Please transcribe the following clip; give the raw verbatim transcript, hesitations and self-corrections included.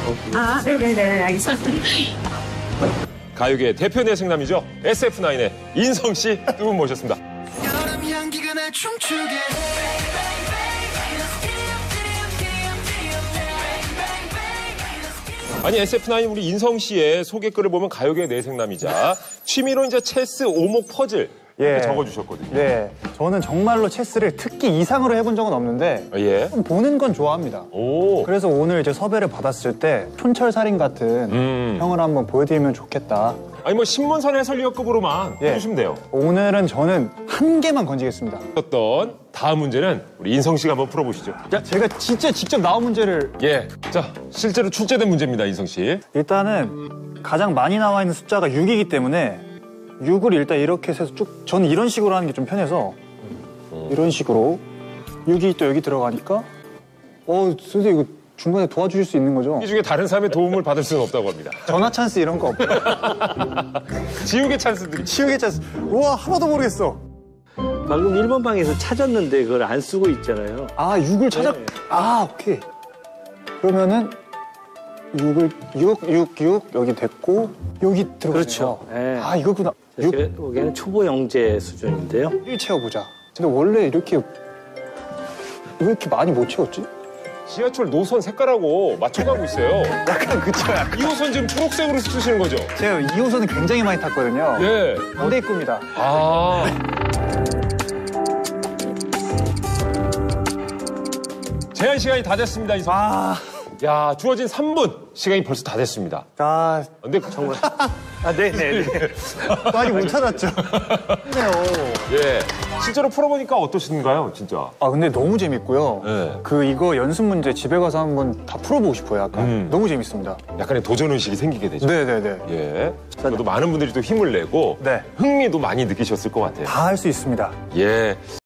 아, 네네네, 알겠습니다. 가요계 대표 내생남이죠. 에스에프나인의 인성 씨 두 분 모셨습니다. 여름 향기가 날 춤추게. 아니 에스에프나인 우리 인성 씨의 소개글을 보면 가요계 내생남이자 취미로 이제 체스, 오목, 퍼즐 이렇게 예. 적어주셨거든요. 네, 저는 정말로 체스를 특기 이상으로 해본 적은 없는데 예. 좀 보는 건 좋아합니다. 오. 그래서 오늘 이제 섭외를 받았을 때 촌철살인 같은 음. 형을 한번 보여드리면 좋겠다. 아니 뭐 신문선 해설위원급으로만 예. 해주시면 돼요. 오늘은 저는 한 개만 건지겠습니다. 어떤 다음 문제는 우리 인성 씨가 한번 풀어보시죠. 자, 제가 진짜 직접 나온 문제를 예. 자, 실제로 출제된 문제입니다, 인성 씨. 일단은 가장 많이 나와 있는 숫자가 육이기 때문에 육을 일단 이렇게 해서 쭉 저는 이런 식으로 하는 게 좀 편해서 이런 식으로 육이 또 여기 들어가니까 어 선생님 이거 중간에 도와주실 수 있는 거죠? 이 중에 다른 사람의 도움을 받을 수는 없다고 합니다. 전화 찬스 이런 거 없고요. 지우개 찬스들이. 치우개 찬스. 우와 하나도 모르겠어. 방금 일 번 방에서 찾았는데 그걸 안 쓰고 있잖아요. 아 육을 찾아. 네. 아 오케이. 그러면은 육을 육, 육, 육 여기 됐고 여기 들어가네요. 그렇죠. 네. 아 이거구나. 육 제가 보기에는 초보 영재 수준인데요. 일 채워보자. 근데 원래 이렇게 왜 이렇게 많이 못 채웠지? 지하철 노선 색깔하고 맞춰가고 있어요. 약간 그쵸 약간. 이 호선 지금 초록색으로 쓰시는 거죠? 제가 이 호선은 굉장히 많이 탔거든요. 예. 무대 입구입니다. 아. 제한 시간이 다 됐습니다, 인성. 아, 야, 주어진 삼 분 시간이 벌써 다 됐습니다. 아 근데 정말 아, 네네. 많이 못 찾았죠. 네요. 예. 실제로 풀어보니까 어떠신가요, 진짜? 아 근데 너무 재밌고요. 네. 그 이거 연습 문제 집에 가서 한번 다 풀어보고 싶어요. 약간 음. 너무 재밌습니다. 약간의 도전 의식이 생기게 되죠. 네네네. 예. 그래도 많은 분들이 또 힘을 내고 네. 흥미도 많이 느끼셨을 것 같아요. 다 할 수 있습니다. 예.